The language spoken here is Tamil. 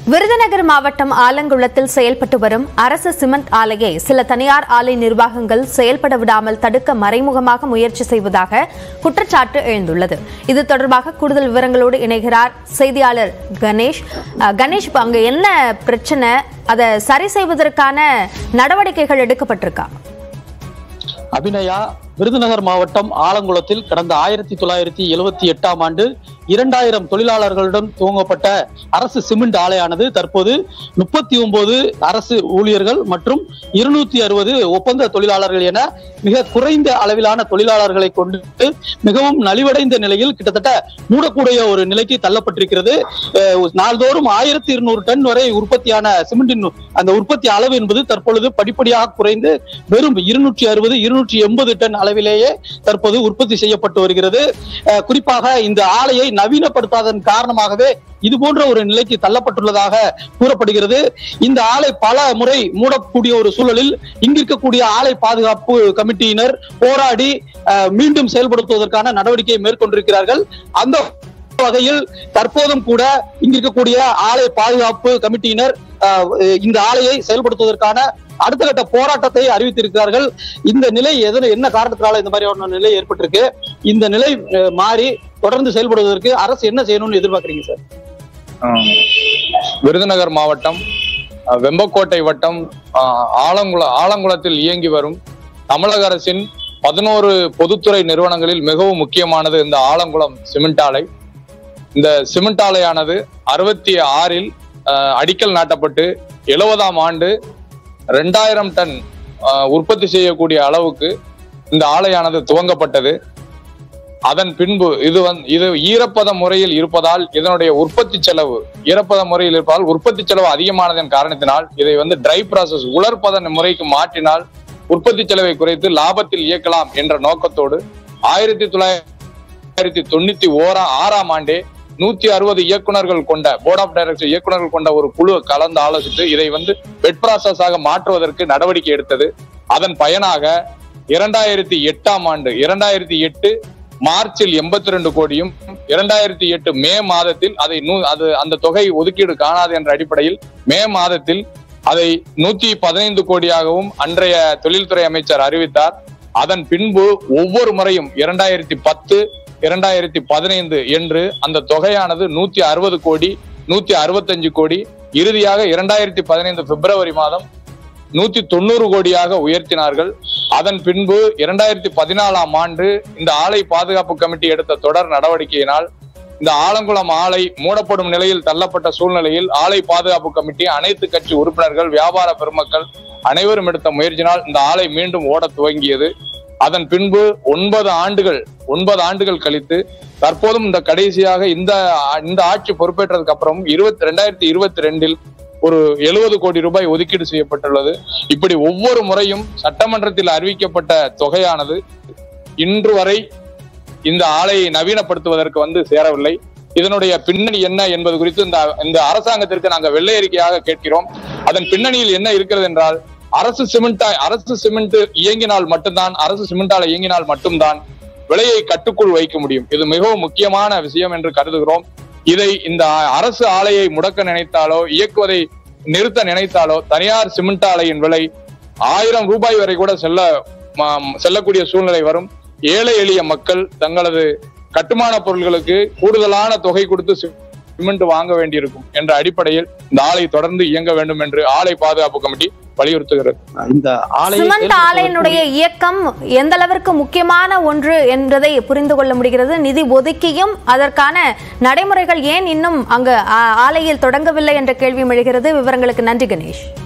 விருதுநகர் மாவட்டம் ஆலங்குளத்தில் செயல்பட்டு வரும் அரசு சிமெண்ட் ஆலையை சில தனியார் ஆலை நிர்வாகங்கள் செயல்பட விடாமல் தடுக்க மறைமுகமாக முயற்சி செய்வதாக குற்றச்சாட்டு எழுந்துள்ளது. இது தொடர்பாக கூடுதல் விவரங்களோடு இணைகிறார் செய்தியாளர் கணேஷ். கணேஷ், அங்க என்ன பிரச்சனை? அதை சரி செய்வதற்கான நடவடிக்கைகள் எடுக்கப்பட்டிருக்கா? அபிநயா, விருதுநகர் மாவட்டம் ஆலங்குளத்தில் கடந்த 1978ஆம் ஆண்டு 2000 தொழிலாளர்களுடன் துவங்கப்பட்ட அரசு சிமெண்ட் ஆலையானது தற்போது 39 அரசு ஊழியர்கள் மற்றும் 260 ஒப்பந்த தொழிலாளர்கள் என மிக குறைந்த அளவிலான தொழிலாளர்களை கொண்டு மிகவும் நலிவடைந்த நிலையில் கிட்டத்தட்ட மூடக்கூடிய ஒரு நிலைக்கு தள்ளப்பட்டிருக்கிறது. நாள்தோறும் 1200 டன் வரை உற்பத்தியான சிமெண்டின் அந்த உற்பத்தி அளவு என்பது தற்பொழுது படிப்படியாக குறைந்து வெறும் 260-280 டன் அளவிலேயே தற்போது உற்பத்தி செய்யப்பட்டு வருகிறது. குறிப்பாக இந்த ஆலையை நவீனப்படுத்தாதன் காரணமாகவே இது போன்ற ஒரு நிலைக்கு தள்ளப்பட்டுள்ளதாக கூறப்படுகிறது. இந்த ஆலை பல முறை மூடக்கூடிய ஒரு சூழலில் இங்கிருக்கக்கூடிய ஆலை பாதுகாப்பு கமிட்டியினர் போராடி மீண்டும் செயல்படுத்துவதற்கான நடவடிக்கையை மேற்கொண்டிருக்கிறார்கள். அந்த வகையில் தற்போதும் கூட இங்கிருக்கக்கூடிய ஆலை பாதுகாப்பு கமிட்டியினர் இந்த ஆலையை செயல்படுத்துவதற்கான அடுத்த கட்ட போராட்டத்தை அறிவித்திருக்கிறார்கள். இந்த நிலை என்ன காரணத்தினால இந்த மாதிரியான நிலை ஏற்பட்டிருக்கு? இந்த நிலை மாறி தொடர்ந்து செயல்படுவதற்கு அரசு என்ன செய்யணும்னு எதிர்பார்க்கறீங்க சார்? விருதுநகர் மாவட்டம் வெம்பக்கோட்டை வட்டம் ஆலங்குளத்தில் இயங்கி வரும் தமிழக அரசின் 11 பொதுத்துறை நிறுவனங்களில் மிகவும் முக்கியமானது இந்த ஆலங்குளம் சிமெண்ட் ஆலை. இந்த சிமெண்ட் ஆலையானது 66இல் அடிக்கல் நாட்டப்பட்டு 70ஆம் ஆண்டு 2000 டன் உற்பத்தி செய்யக்கூடிய அளவுக்கு இந்த ஆலையானது துவங்கப்பட்டது. அதன் பின்பு இது ஈரப்பத முறையில் இருப்பதால் இதனுடைய உற்பத்தி செலவு உற்பத்தி செலவு அதிகமானதன் காரணத்தினால் இதை ட்ரை ப்ராசஸ் உலர்பத முறைக்கு மாற்றினால் உற்பத்தி செலவை குறைத்து லாபத்தில் இயக்கலாம் என்ற நோக்கத்தோடு 1996ஆம் ஆண்டே 160 இயக்குநர்கள் கொண்ட போர்ட் ஆஃப் டைரக்டர் இயக்குநர்கள் கொண்ட ஒரு குழு கலந்து ஆலோசித்து இதை வெட் ப்ராசஸாக மாற்றுவதற்கு நடவடிக்கை எடுத்தது. அதன் பயனாக 2008ஆம் ஆண்டு 2008 மார்ச்சில் 82 கோடியும் 2008 மே மாதத்தில் அந்த தொகை ஒதுக்கீடு காணாது என்ற அடிப்படையில் மே மாதத்தில் அதை 115 கோடியாகவும் அன்றைய தொழில்துறை அமைச்சர் அறிவித்தார். அதன் பின்பு ஒவ்வொரு முறையும் 2010, 2015 என்று அந்த தொகையானது 160 கோடி, 165 கோடி, இறுதியாக 2015 பிப்ரவரி மாதம் 190 கோடியாக உயர்த்தினார்கள். அதன் பின்பு 2014ஆம் ஆண்டு இந்த ஆலை பாதுகாப்பு கமிட்டி எடுத்த தொடர் நடவடிக்கையினால் இந்த ஆலங்குளம் ஆலை மூடப்படும் நிலையில் தள்ளப்பட்ட சூழ்நிலையில் ஆலை பாதுகாப்பு கமிட்டி அனைத்து கட்சி உறுப்பினர்கள், வியாபார பெருமக்கள் அனைவரும் எடுத்த முயற்சியினால் இந்த ஆலை மீண்டும் ஓட துவங்கியது. அதன் பின்பு 9 ஆண்டுகள் கழித்து தற்போதும் இந்த கடைசியாக இந்த ஆட்சி பொறுப்பேற்றதுக்கு அப்புறம் 2022இல் ஒரு 70 கோடி ரூபாய் ஒதுக்கீடு செய்யப்பட்டுள்ளது. இப்படி ஒவ்வொரு முறையும் சட்டமன்றத்தில் அறிவிக்கப்பட்ட தொகையானது இன்று வரை இந்த ஆலையை நவீனப்படுத்துவதற்கு சேரவில்லை. இதனுடைய பின்னணி என்ன என்பது குறித்து இந்த அரசாங்கத்திற்கு நாங்கள் வெள்ளை அறிக்கையாக கேட்கிறோம். அதன் பின்னணியில் என்ன இருக்கிறது என்றால் அரசு சிமெண்ட் இயங்கினால் மட்டும்தான், அரசு சிமெண்ட் ஆலை இயங்கினால் மட்டும்தான் விலையை கட்டுக்குள் வைக்க முடியும். இது மிகவும் முக்கியமான விஷயம் என்று கருதுகிறோம். இதை இந்த அரசு ஆலையை முடக்க நினைத்தாலோ இயக்குவதை நிறுத்த நினைத்தாலோ தனியார் சிமெண்ட் ஆலையின் விலை 1000 ரூபாய் வரை கூட செல்லக்கூடிய சூழ்நிலை வரும். ஏழை எளிய மக்கள் தங்களது கட்டுமான பொருட்களுக்கு கூடுதலான தொகை கொடுத்து சிமெண்ட் வாங்க வேண்டியிருக்கும் என்ற அடிப்படையில் இந்த ஆலை தொடர்ந்து இயங்க வேண்டும் என்று ஆலை பாதுகாப்பு கமிட்டி வலியுறுத்துகிறது. இந்த சிமெண்ட் ஆலையினுடைய இயக்கம் எந்த அளவிற்கு முக்கியமான ஒன்று என்பதை புரிந்து கொள்ள முடிகிறது. நிதி ஒதுக்கியும் அதற்கான நடைமுறைகள் ஏன் இன்னும் அங்கு ஆலையில் தொடங்கவில்லை என்ற கேள்வி எழுகிறது. விவரங்களுக்கு நன்றி கணேஷ்.